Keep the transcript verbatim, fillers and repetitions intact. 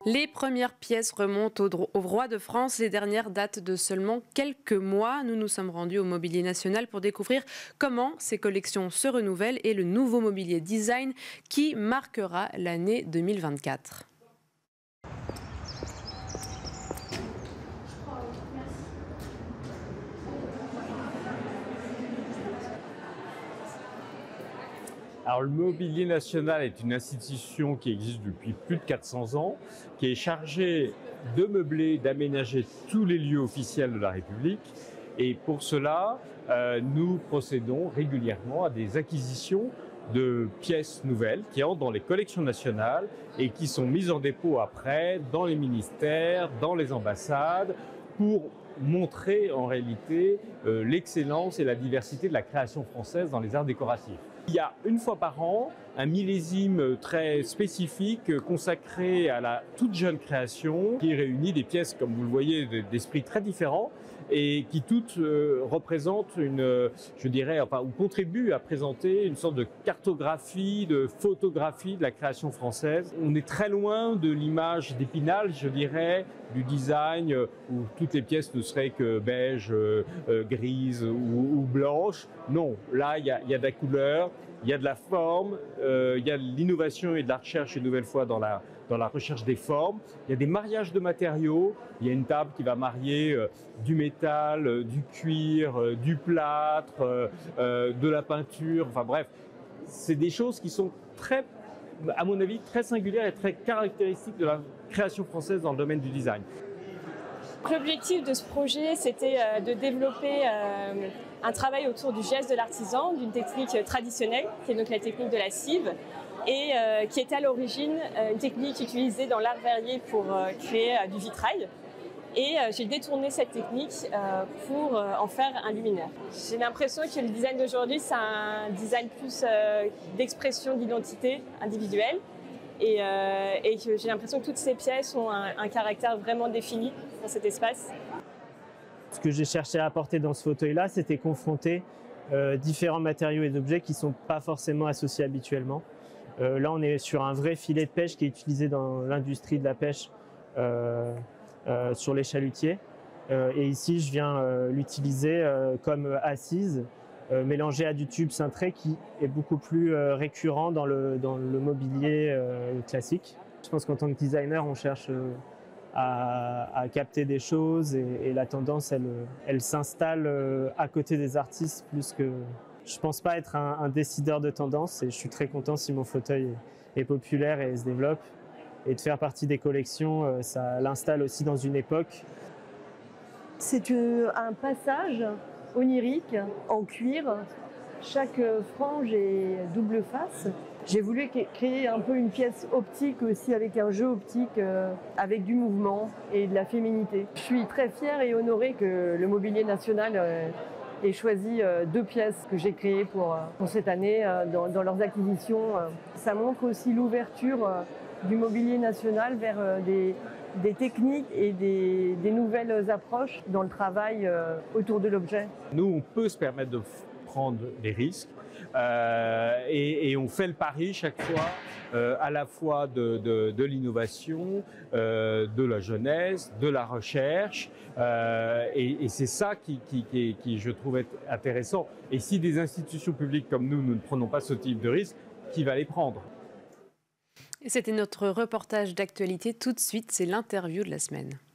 Les premières pièces remontent au, au roi de France. Les dernières datent de seulement quelques mois. Nous nous sommes rendus au Mobilier National pour découvrir comment ces collections se renouvellent et le nouveau mobilier design qui marquera l'année deux mille vingt-quatre. Alors, le Mobilier National est une institution qui existe depuis plus de quatre cents ans, qui est chargée de meubler, d'aménager tous les lieux officiels de la République. Et pour cela, euh, nous procédons régulièrement à des acquisitions de pièces nouvelles qui entrent dans les collections nationales et qui sont mises en dépôt après dans les ministères, dans les ambassades, pour montrer en réalité euh, l'excellence et la diversité de la création française dans les arts décoratifs. Il y a une fois par an un millésime très spécifique consacré à la toute jeune création qui réunit des pièces, comme vous le voyez, d'esprits très différents et qui toutes euh, représentent une, je dirais, enfin, ou contribuent à présenter une sorte de cartographie, de photographie de la création française. On est très loin de l'image d'Épinal, je dirais, du design où toutes les pièces ne seraient que beige, euh, euh, grise ou, ou blanche. Non, là, il y a, il y a de la couleur, il y a de la forme, euh, il y a de l'innovation et de la recherche, une nouvelle fois, dans la, dans la recherche des formes. Il y a des mariages de matériaux. Il y a une table qui va marier euh, du métal, euh, du cuir, euh, du plâtre, euh, euh, de la peinture. Enfin bref, c'est des choses qui sont très, à mon avis, très singulières et très caractéristiques de la création française dans le domaine du design. L'objectif de ce projet, c'était euh, de développer euh, un travail autour du geste de l'artisan, d'une technique traditionnelle, qui est donc la technique de la cive, et euh, qui était à l'origine euh, une technique utilisée dans l'art verrier pour euh, créer euh, du vitrail. Et euh, j'ai détourné cette technique euh, pour euh, en faire un luminaire. J'ai l'impression que le design d'aujourd'hui, c'est un design plus euh, d'expression d'identité individuelle. Et, euh, et que j'ai l'impression que toutes ces pièces ont un, un caractère vraiment défini dans cet espace. Ce que j'ai cherché à apporter dans ce fauteuil-là, c'était confronter euh, différents matériaux et objets qui ne sont pas forcément associés habituellement. Euh, là, on est sur un vrai filet de pêche qui est utilisé dans l'industrie de la pêche euh, euh, sur les chalutiers. Euh, et ici, je viens euh, l'utiliser euh, comme assise, Euh, mélangé à du tube cintré qui est beaucoup plus euh, récurrent dans le, dans le mobilier euh, classique. Je pense qu'en tant que designer, on cherche euh, à, à capter des choses et, et la tendance, elle, elle s'installe euh, à côté des artistes plus que... Je ne pense pas être un, un décideur de tendance et je suis très content si mon fauteuil est, est populaire et se développe. Et de faire partie des collections, euh, ça l'installe aussi dans une époque. C'est un passage onirique, en cuir. Chaque frange est double face. J'ai voulu créer un peu une pièce optique aussi avec un jeu optique, euh, avec du mouvement et de la féminité. Je suis très fière et honorée que le Mobilier National euh, ait choisi euh, deux pièces que j'ai créées pour, pour cette année euh, dans, dans leurs acquisitions. Ça montre aussi l'ouverture euh, du Mobilier National vers euh, des des techniques et des, des nouvelles approches dans le travail euh, autour de l'objet. Nous, on peut se permettre de prendre des risques euh, et, et on fait le pari chaque fois euh, à la fois de, de, de l'innovation, euh, de la jeunesse, de la recherche euh, et, et c'est ça qui, qui, qui, qui, je trouve, être intéressant. Et si des institutions publiques comme nous, nous ne prenons pas ce type de risque, qui va les prendre ? C'était notre reportage d'actualité. Tout de suite, c'est l'interview de la semaine.